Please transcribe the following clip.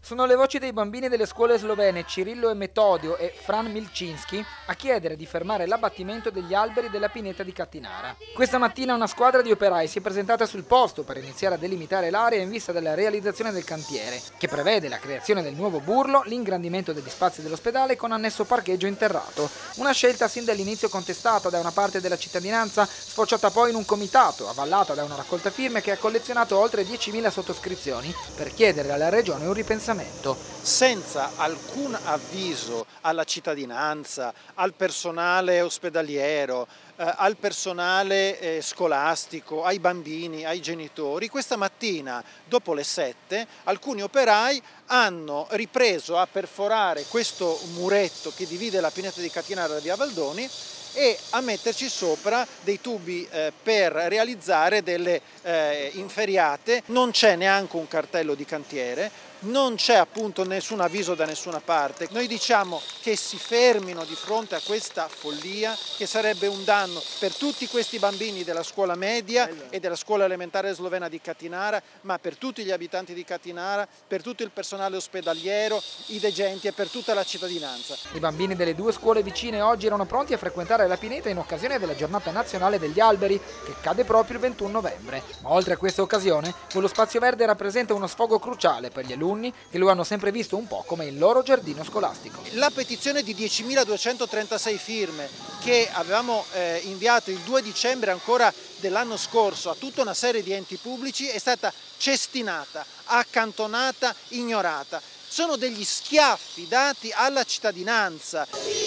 Sono le voci dei bambini delle scuole slovene Cirillo e Metodio e Fran Milcinski a chiedere di fermare l'abbattimento degli alberi della pineta di Cattinara. Questa mattina una squadra di operai si è presentata sul posto per iniziare a delimitare l'area in vista della realizzazione del cantiere, che prevede la creazione del nuovo burlo, l'ingrandimento degli spazi dell'ospedale con annesso parcheggio interrato. Una scelta sin dall'inizio contestata da una parte della cittadinanza, sfociata poi in un comitato, avvallata da una raccolta firme che ha collezionato oltre 10.000 sottoscrizioni per chiedere alla regione un ripensamento. Senza alcun avviso alla cittadinanza, al personale ospedaliero, al personale scolastico, ai bambini, ai genitori, questa mattina dopo le 7 alcuni operai hanno ripreso a perforare questo muretto che divide la pineta di Cattinara da via Valdoni e a metterci sopra dei tubi per realizzare delle inferriate. Non c'è neanche un cartello di cantiere, non c'è appunto nessun avviso da nessuna parte. Noi diciamo che si fermino di fronte a questa follia, che sarebbe un danno per tutti questi bambini della scuola media e della scuola elementare slovena di Cattinara, ma per tutti gli abitanti di Cattinara, per tutto il personale ospedaliero, i degenti e per tutta la cittadinanza. I bambini delle due scuole vicine oggi erano pronti a frequentare la pineta in occasione della giornata nazionale degli alberi, che cade proprio il 21 novembre. Ma oltre a questa occasione, quello spazio verde rappresenta uno sfogo cruciale per gli alunni che lo hanno sempre visto un po' come il loro giardino scolastico. La petizione di 10.236 firme che avevamo inviato il 2 dicembre ancora dell'anno scorso a tutta una serie di enti pubblici è stata cestinata, accantonata, ignorata. Sono degli schiaffi dati alla cittadinanza.